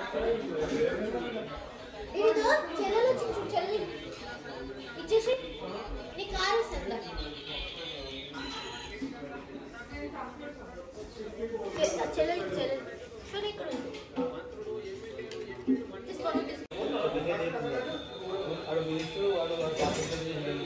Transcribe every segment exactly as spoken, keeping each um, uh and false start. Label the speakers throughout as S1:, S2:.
S1: ఇదో చెల్లెలు చిచ్చు చెల్లి ఇచ్చేసి నీ కారు సందా చెల్లెలు చెల్లెలు చూడు ఇక్కడ తీసుకోండి తీసుకోండి అడు మినిస్టర్ వాడు పార్టిసిపేట్ చేయండి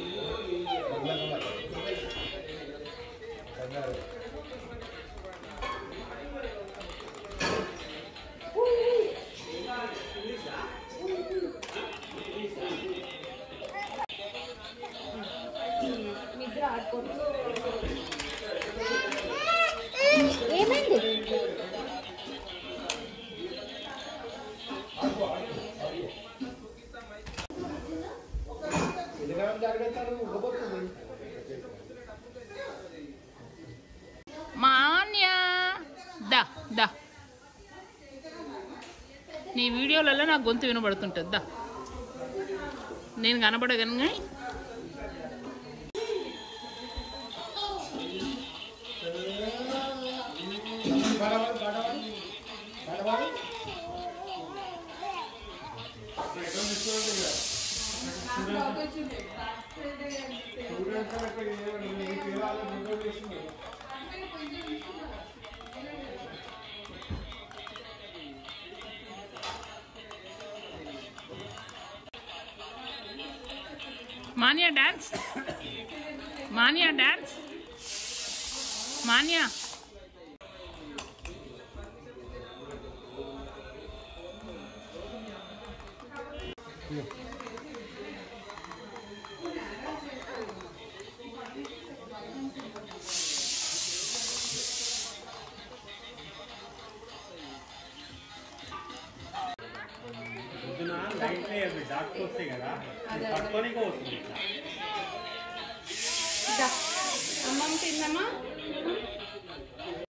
S1: నిద్ర ఆడుకోండి ఏమైంది
S2: మాన్యా దా దా నీ వీడియోలలో నాకు గొంతు వినబడుతుంటుంది దా నేను కనబడగలను Manya dance Manya dance Manya
S3: doctor వస్తే కదా పట్టుకొని వస్తుంది
S2: అమ్మమ్మ తిందమ్మా